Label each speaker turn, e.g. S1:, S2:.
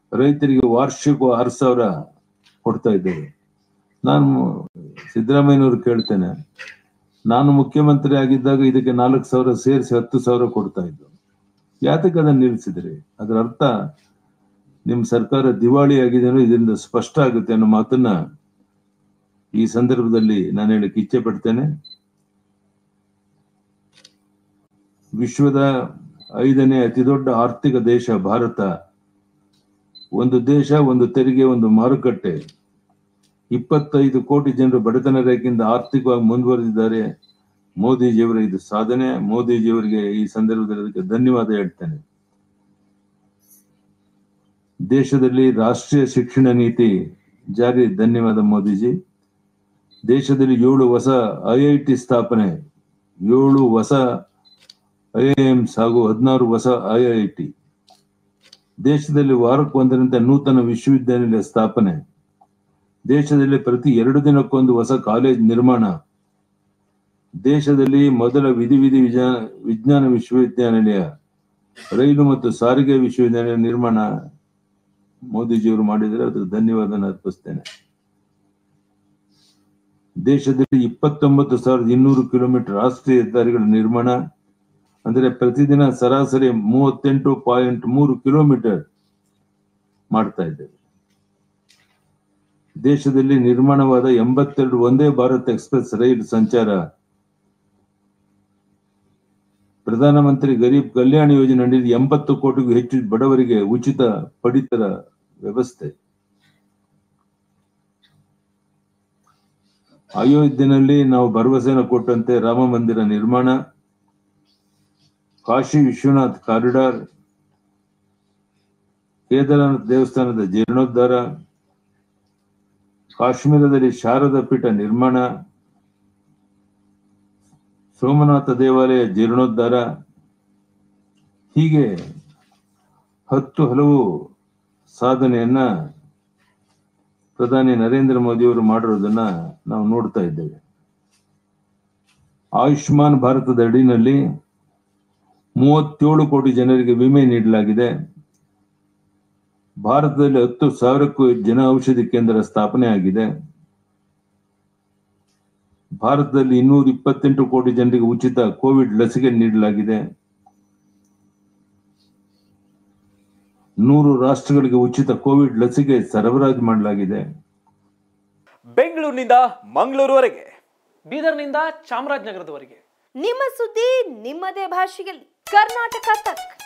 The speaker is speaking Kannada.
S1: ರೈತರಿಗೆ ವಾರ್ಷಿಕ 6,000 ಕೊಡ್ತಾ ಇದ್ದೇವೆ. ನಾನು ಸಿದ್ದರಾಮಯ್ಯನವರು ಕೇಳ್ತೇನೆ, ನಾನು ಮುಖ್ಯಮಂತ್ರಿ ಆಗಿದ್ದಾಗ ಇದಕ್ಕೆ 4,000 ಸೇರಿಸಿ 10,000 ಕೊಡ್ತಾ ಇದ್ದು. ಯಾತಕ್ಕೆ ಅದನ್ನು ನಿಲ್ಲಿಸಿದ್ರಿ? ಅದರ ಅರ್ಥ ನಿಮ್ಮ ಸರ್ಕಾರ ದಿವಾಳಿ ಆಗಿದೆ ಇದರಿಂದ ಸ್ಪಷ್ಟ ಆಗುತ್ತೆ ಅನ್ನೋ ಮಾತನ್ನ ಈ ಸಂದರ್ಭದಲ್ಲಿ ನಾನು ಹೇಳಕ್ಕೆ ಇಚ್ಛೆ ಪಡ್ತೇನೆ. ವಿಶ್ವದ 5ನೇ ಅತಿ ದೊಡ್ಡ ಆರ್ಥಿಕ ದೇಶ ಭಾರತ. ಒಂದು ದೇಶ, ಒಂದು ತೆರಿಗೆ, ಒಂದು ಮಾರುಕಟ್ಟೆ. 25 ಕೋಟಿ ಜನರು ಬಡತನ ರೇಖೆಯಿಂದ ಆರ್ಥಿಕವಾಗಿ ಮುಂದುವರೆದಿದ್ದಾರೆ. ಮೋದಿಜಿಯವರ ಇದು ಸಾಧನೆ. ಮೋದಿಜಿಯವರಿಗೆ ಈ ಸಂದರ್ಭದಲ್ಲಿ ಅದಕ್ಕೆ ಧನ್ಯವಾದ ಹೇಳ್ತೇನೆ. ದೇಶದಲ್ಲಿ ರಾಷ್ಟ್ರೀಯ ಶಿಕ್ಷಣ ನೀತಿ ಜಾರಿ. ಧನ್ಯವಾದ ಮೋದಿಜಿ. ದೇಶದಲ್ಲಿ 7 ಹೊಸ IIT ಸ್ಥಾಪನೆ, 7 ಹೊಸ IIMs ಹಾಗೂ 16 ಹೊಸ IIT. ದೇಶದಲ್ಲಿ ವಾರಕ್ಕೊಂದರಂತೆ ನೂತನ ವಿಶ್ವವಿದ್ಯಾನಿಲಯ ಸ್ಥಾಪನೆ. ದೇಶದಲ್ಲಿ ಪ್ರತಿ 2 ದಿನಕ್ಕೊಂದು ಹೊಸ ಕಾಲೇಜ್ ನಿರ್ಮಾಣ. ದೇಶದಲ್ಲಿ ಮೊದಲ ವಿಜ್ಞಾನ ವಿಶ್ವವಿದ್ಯಾನಿಲಯ, ರೈಲು ಮತ್ತು ಸಾರಿಗೆ ವಿಶ್ವವಿದ್ಯಾನಿಲಯ ನಿರ್ಮಾಣ ಮೋದಿಜಿಯವರು ಮಾಡಿದರೆ ಅದಕ್ಕೆ ಧನ್ಯವಾದ ಅರ್ಪಿಸ್ತೇನೆ. ದೇಶದಲ್ಲಿ 29,200 ಕಿಲೋಮೀಟರ್ ರಾಷ್ಟ್ರೀಯ ಹೆದ್ದಾರಿಗಳ ನಿರ್ಮಾಣ, ಅಂದರೆ ಪ್ರತಿದಿನ ಸರಾಸರಿ 38.3 ಕಿಲೋಮೀಟರ್ ಮಾಡ್ತಾ ಇದ್ದೇವೆ. ದೇಶದಲ್ಲಿ ನಿರ್ಮಾಣವಾದ 82 ವಂದೇ ಭಾರತ್ ಎಕ್ಸ್ಪ್ರೆಸ್ ರೈಲು ಸಂಚಾರ. ಪ್ರಧಾನಮಂತ್ರಿ ಗರೀಬ್ ಕಲ್ಯಾಣ ಯೋಜನೆ ಅಡಿಯಲ್ಲಿ 80 ಕೋಟಿಗೂ ಹೆಚ್ಚು ಬಡವರಿಗೆ ಉಚಿತ ಪಡಿತರ ವ್ಯವಸ್ಥೆ. ಅಯೋಧ್ಯೆಯಲ್ಲಿ ನಾವು ಭರವಸೆಯನ್ನು ಕೊಟ್ಟಂತೆ ರಾಮ ಮಂದಿರ ನಿರ್ಮಾಣ. ಕಾಶಿ ವಿಶ್ವನಾಥ್ ಕಾರಿಡಾರ್. ಕೇದಾರನಾಥ ದೇವಸ್ಥಾನದ ಜೀರ್ಣೋದ್ಧಾರ. ಕಾಶ್ಮೀರದಲ್ಲಿ ಶಾರದಾ ಪೀಠ ನಿರ್ಮಾಣ. ಸೋಮನಾಥ ದೇವಾಲಯ ಜೀರ್ಣೋದ್ಧಾರ. ಹೀಗೆ 10 ಹಲವು ಸಾಧನೆಯನ್ನ ಪ್ರಧಾನಿ ನರೇಂದ್ರ ಮೋದಿಯವರು ಮಾಡಿರೋದನ್ನ ನಾವು ನೋಡ್ತಾ ಇದ್ದೇವೆ. ಆಯುಷ್ಮಾನ್ ಭಾರತದ ಅಡಿನಲ್ಲಿ 37 ಕೋಟಿ ಜನರಿಗೆ ವಿಮೆ ನೀಡಲಾಗಿದೆ. ಭಾರತದಲ್ಲಿ 10,000ಕ್ಕೂ ಜನ ಔಷಧಿ ಕೇಂದ್ರ ಸ್ಥಾಪನೆ ಆಗಿದೆ. ಭಾರತದಲ್ಲಿ 228 ಕೋಟಿ ಜನರಿಗೆ ಉಚಿತ ಕೋವಿಡ್ ಲಸಿಕೆ ನೀಡಲಾಗಿದೆ. 100 ರಾಷ್ಟ್ರಗಳಿಗೆ ಉಚಿತ ಕೋವಿಡ್ ಲಸಿಕೆ ಸರಬರಾಜು ಮಾಡಲಾಗಿದೆ.
S2: ಬೆಂಗಳೂರಿನಿಂದ ಮಂಗಳೂರುವರೆಗೆ, ಬೀದರ್ನಿಂದ ಚಾಮರಾಜನಗರದವರೆಗೆ
S3: ನಿಮ್ಮ ಸುದ್ದಿ ನಿಮ್ಮದೇ ಭಾಷೆಯಲ್ಲಿ. ಕರ್ನಾಟಕ ತಕ್.